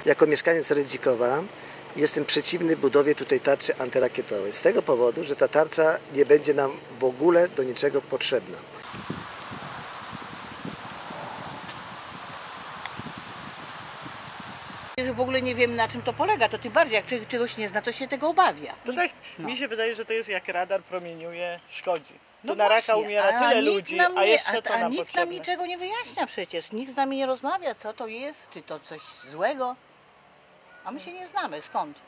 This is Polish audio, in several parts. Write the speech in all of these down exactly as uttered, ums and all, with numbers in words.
jako mieszkaniec Rędzikowa jestem przeciwny budowie tutaj tarczy antyrakietowej. Z tego powodu, że ta tarcza nie będzie nam w ogóle do niczego potrzebna. Że w ogóle nie wiem, na czym to polega, to tym bardziej, jak czegoś nie zna, to się tego obawia. To tak, no. Mi się wydaje, że to jest jak radar promieniuje, szkodzi. Tu No na właśnie, raka umiera a tyle nikt ludzi, nam a nie, jeszcze a, to a nam nikt potrzebne. nam niczego nie wyjaśnia przecież. Nikt z nami nie rozmawia, co to jest, czy to coś złego. A my się nie znamy, skąd?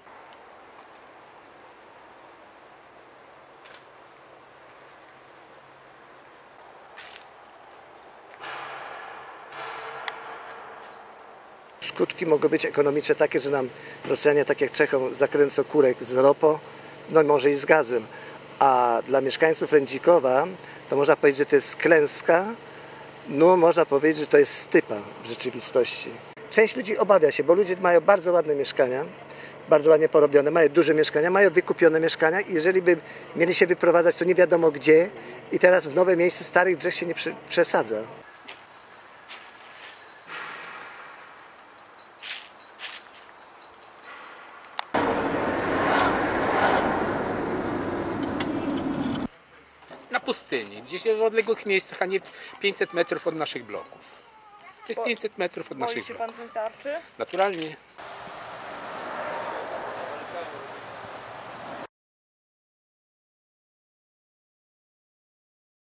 Skutki mogą być ekonomiczne takie, że nam Rosjanie, tak jak Czechom, zakręcą kurek z ropą, no może i z gazem. A dla mieszkańców Rędzikowa to można powiedzieć, że to jest klęska, no można powiedzieć, że to jest stypa w rzeczywistości. Część ludzi obawia się, bo ludzie mają bardzo ładne mieszkania, bardzo ładnie porobione, mają duże mieszkania, mają wykupione mieszkania i jeżeli by mieli się wyprowadzać, to nie wiadomo gdzie i teraz w nowe miejsce starych drzew się nie przesadza. Na pustyni, gdzieś w odległych miejscach, a nie pięćset metrów od naszych bloków. To jest pięćset metrów od Boi naszych się bloków. pan tej tarczy? Naturalnie.